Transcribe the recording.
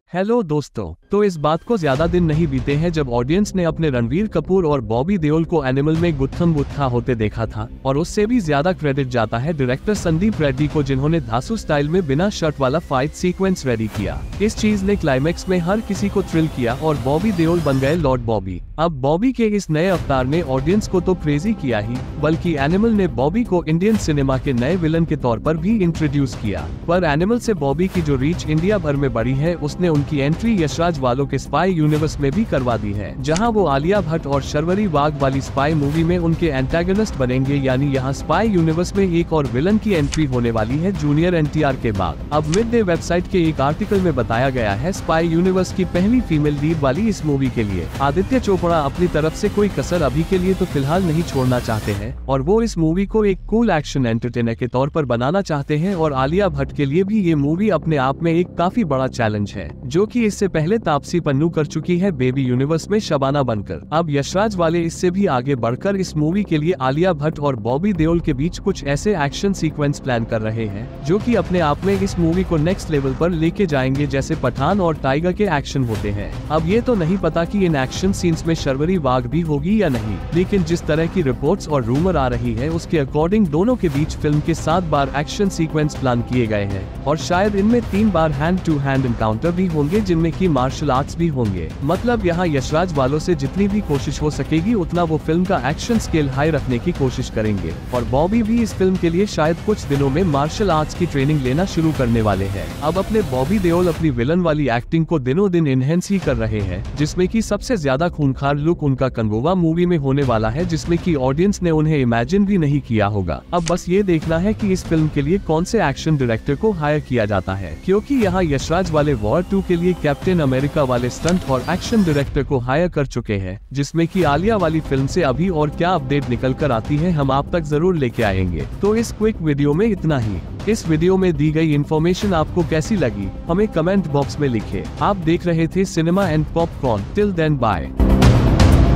Hello दोस्तों, तो इस बात को ज्यादा दिन नहीं बीते हैं जब ऑडियंस ने अपने रणवीर कपूर और बॉबी देओल को एनिमल में गुत्थम गुत्था होते देखा था। और उससे भी ज्यादा क्रेडिट जाता है डायरेक्टर संदीप रेड्डी को, जिन्होंने धांसू स्टाइल में बिना शर्ट वाला फाइट सीक्वेंस रेडी किया। इस चीज ने क्लाइमेक्स में हर किसी को थ्रिल किया और बॉबी देओल बन गए लॉर्ड बॉबी। अब बॉबी के इस नए अवतार ने ऑडियंस को तो क्रेजी किया ही, बल्कि एनिमल ने बॉबी को इंडियन सिनेमा के नए विलन के तौर पर भी इंट्रोड्यूस किया। पर एनिमल से बॉबी की जो रीच इंडिया भर में बढ़ी है, उसने उनकी एंट्री यशराज वालों के स्पाई यूनिवर्स में भी करवा दी है, जहां वो आलिया भट्ट और शर्वरी वाघ वाली स्पाई मूवी में उनके एंटागनिस्ट बनेंगे। यानी यहां स्पाई यूनिवर्स में एक और विलन की एंट्री होने वाली है जूनियर एनटीआर के बाद। अब मिड डे वेबसाइट के एक आर्टिकल में बताया गया है, स्पाई यूनिवर्स की पहली फीमेल लीड वाली इस मूवी के लिए आदित्य चोपड़ा अपनी तरफ से कोई कसर अभी के लिए तो फिलहाल नहीं छोड़ना चाहते हैं, और वो इस मूवी को एक कूल एक्शन एंटरटेनर के तौर पर बनाना चाहते हैं। और आलिया भट्ट के लिए भी ये मूवी अपने आप में एक काफी बड़ा चैलेंज है, जो कि इससे पहले तापसी पन्नू कर चुकी है बेबी यूनिवर्स में शबाना बनकर। अब यशराज वाले इससे भी आगे बढ़कर इस मूवी के लिए आलिया भट्ट और बॉबी देओल के बीच कुछ ऐसे एक्शन सीक्वेंस प्लान कर रहे हैं, जो कि अपने आप में इस मूवी को नेक्स्ट लेवल पर लेके जाएंगे, जैसे पठान और टाइगर के एक्शन होते हैं। अब ये तो नहीं पता कि इन एक्शन सीन्स में शर्वरी वाघ भी होगी या नहीं, लेकिन जिस तरह की रिपोर्ट्स और रूमर आ रही है, उसके अकॉर्डिंग दोनों के बीच फिल्म के 7 बार एक्शन सीक्वेंस प्लान किए गए हैं, और शायद इनमें 3 बार हैंड टू हैंड एनकाउंटर भी होंगे, जिनमें की मार्शल आर्ट्स भी होंगे। मतलब यहाँ यशराज वालों से जितनी भी कोशिश हो सकेगी उतना वो फिल्म का एक्शन स्केल हाई रखने की कोशिश करेंगे। और बॉबी भी इस फिल्म के लिए शायद कुछ दिनों में मार्शल आर्ट्स की ट्रेनिंग लेना शुरू करने वाले हैं। अब अपने बॉबी देओल अपनी विलन वाली एक्टिंग को दिनों दिन इनहेंस ही कर रहे हैं, जिसमें की सबसे ज्यादा खूंखार लुक उनका कंगोवा मूवी में होने वाला है, जिसमें की ऑडियंस ने उन्हें इमेजिन भी नहीं किया होगा। अब बस ये देखना है कि इस फिल्म के लिए कौन से एक्शन डायरेक्टर को हायर किया जाता है, क्योंकि यहाँ यशराज वाले वॉर 2 के लिए कैप्टन अमेरिका वाले स्टंट और एक्शन डायरेक्टर को हायर कर चुके हैं, जिसमें कि आलिया वाली फिल्म से अभी और क्या अपडेट निकल कर आती है, हम आप तक जरूर लेके आएंगे। तो इस क्विक वीडियो में इतना ही। इस वीडियो में दी गई इन्फॉर्मेशन आपको कैसी लगी, हमें कमेंट बॉक्स में लिखें। आप देख रहे थे cinema and popcorn. Till then bye.